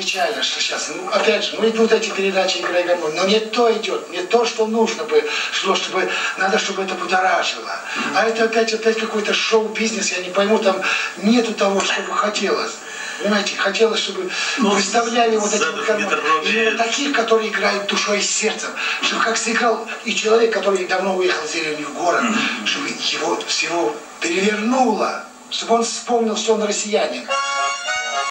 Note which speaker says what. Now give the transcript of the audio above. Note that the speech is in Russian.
Speaker 1: печально, что сейчас, ну, опять же, ну, идут эти передачи «Игра и гармония», но не то идет, не то, что нужно бы, чтобы надо, чтобы это будоражило. А это опять какой-то шоу-бизнес, я не пойму, там нету того, что бы хотелось. Понимаете, хотелось, чтобы представляли вот эти вот гармонии. Именно таких, которые играют душой и сердцем. Чтобы как сыграл и человек, который давно уехал из деревни в город, чтобы его всего перевернуло. Чтобы он вспомнил, что он россиянин.